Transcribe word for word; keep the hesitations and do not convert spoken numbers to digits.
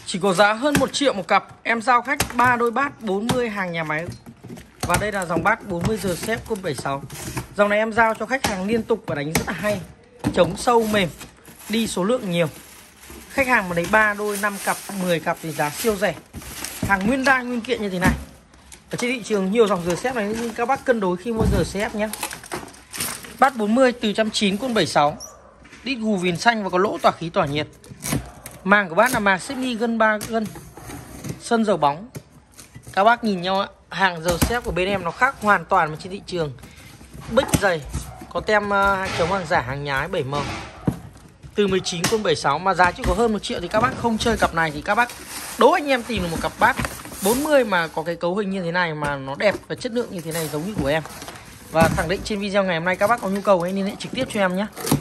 Chỉ có giá hơn một triệu một cặp. Em giao khách ba đôi bát bốn mươi hàng nhà máy. Và đây là dòng bát bốn mươi giờ xếp côn bảy sáu. Dòng này em giao cho khách hàng liên tục và đánh rất là hay. Chống sâu mềm, đi số lượng nhiều. Khách hàng mà lấy ba đôi, năm cặp, mười cặp thì giá siêu rẻ. Hàng nguyên đai nguyên kiện như thế này. Ở trên thị trường nhiều dòng giờ xếp này nhưng các bác cân đối khi mua giờ xếp nhé. Bát bốn mươi từ một trăm chín mươi côn bảy sáu. Đít gù viền xanh và có lỗ tỏa khí tỏa nhiệt. Màng của bát là màng Sydney gân ba gân. Sân dầu bóng. Các bác nhìn nhau ạ, hàng giờ xếp của bên em nó khác hoàn toàn với trên thị trường. Bích dày, có tem uh, chống hàng giả hàng nhái bảy màu. Từ mười chín côn bảy sáu mà giá chỉ có hơn một triệu thì các bác không chơi cặp này thì các bác đố anh em tìm được một cặp bát bốn mươi mà có cái cấu hình như thế này mà nó đẹp và chất lượng như thế này giống như của em. Và khẳng định trên video ngày hôm nay các bác có nhu cầu hãy liên hệ trực tiếp cho em nhé.